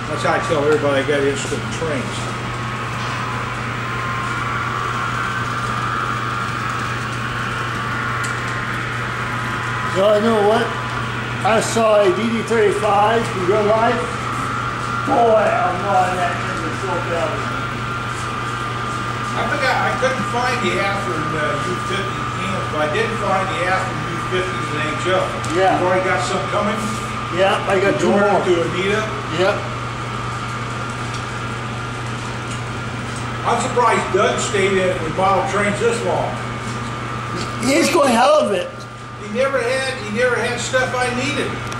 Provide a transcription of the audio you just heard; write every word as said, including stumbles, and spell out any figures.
That's how I tell everybody I got interested in trains. Well, I know what? I saw a D D thirty-five in real life. Boy, I'm on that thing was so bad. I forgot, I couldn't find the Athearn uh, U fifty cans, but I did find the Athearn U fifties in H O. Yeah. You've already got some coming? Yeah, I got two more. To Anita? Yep. I'm surprised Doug stayed in with model trains this long. He's going hell of it. He never had, he never had stuff I needed.